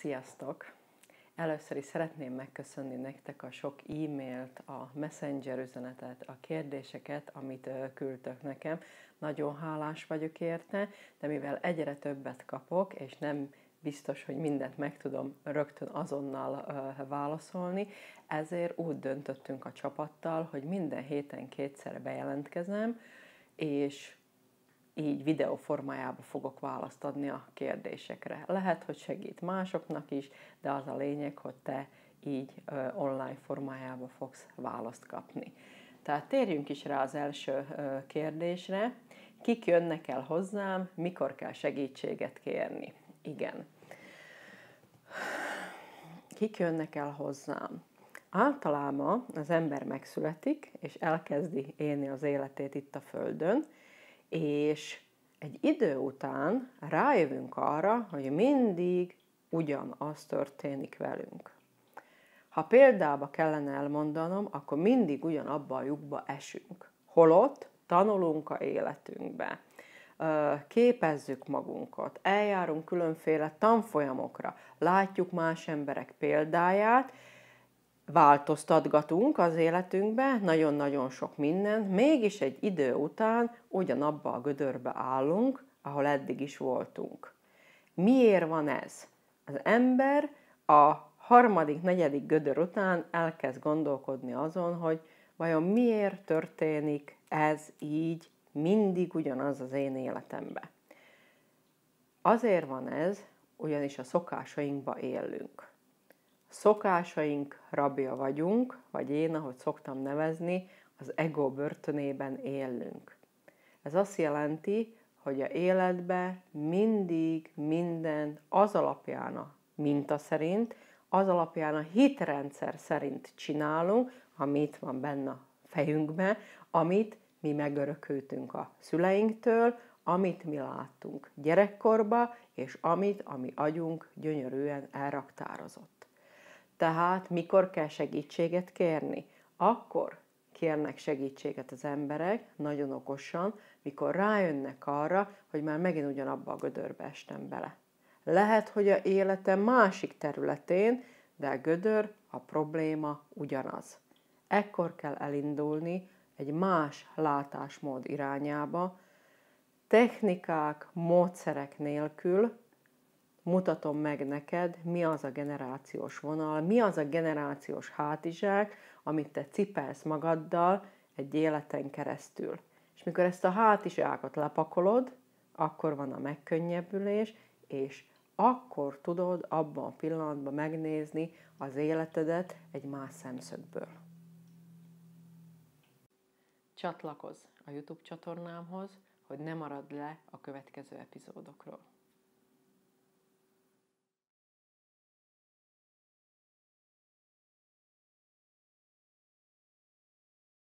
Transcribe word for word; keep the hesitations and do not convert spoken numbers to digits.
Sziasztok! Először is szeretném megköszönni nektek a sok e-mailt, a messenger üzenetet, a kérdéseket, amit küldtök nekem. Nagyon hálás vagyok érte, de mivel egyre többet kapok, és nem biztos, hogy mindent meg tudom rögtön azonnal uh, válaszolni, ezért úgy döntöttünk a csapattal, hogy minden héten kétszer bejelentkezem, és így videó formájában fogok választ adni a kérdésekre. Lehet, hogy segít másoknak is, de az a lényeg, hogy te így uh, online formájában fogsz választ kapni. Tehát térjünk is rá az első uh, kérdésre. Kik jönnek el hozzám, mikor kell segítséget kérni? Igen. Kik jönnek el hozzám? Általában az ember megszületik, és elkezdi élni az életét itt a Földön, és egy idő után rájövünk arra, hogy mindig ugyanaz történik velünk. Ha példába kellene elmondanom, akkor mindig ugyanabba a lyukba esünk. Holott tanulunk a életünkbe, képezzük magunkat, eljárunk különféle tanfolyamokra, látjuk más emberek példáját, változtatgatunk az életünkbe, nagyon-nagyon sok minden, mégis egy idő után ugyanabba a gödörbe állunk, ahol eddig is voltunk. Miért van ez? Az ember a harmadik, negyedik gödör után elkezd gondolkodni azon, hogy vajon miért történik ez így, mindig ugyanaz az én életemben. Azért van ez, ugyanis a szokásainkba élünk. Szokásaink rabja vagyunk, vagy én, ahogy szoktam nevezni, az ego börtönében élünk. Ez azt jelenti, hogy a életbe mindig minden az alapján a minta szerint, az alapján a hitrendszer szerint csinálunk, ami itt van benne a fejünkben, amit mi megörököltünk a szüleinktől, amit mi láttunk gyerekkorba, és amit a mi agyunk gyönyörűen elraktározott. Tehát mikor kell segítséget kérni? Akkor kérnek segítséget az emberek, nagyon okosan, mikor rájönnek arra, hogy már megint ugyanabba a gödörbe estem bele. Lehet, hogy a életem másik területén, de a gödör, a probléma ugyanaz. Ekkor kell elindulni egy más látásmód irányába, technikák, módszerek nélkül mutatom meg neked, mi az a generációs vonal, mi az a generációs hátizsák, amit te cipelsz magaddal egy életen keresztül. És mikor ezt a hátizsákot lepakolod, akkor van a megkönnyebbülés, és akkor tudod abban a pillanatban megnézni az életedet egy más szemszögből. Csatlakozz a YouTube csatornámhoz, hogy ne maradj le a következő epizódokról.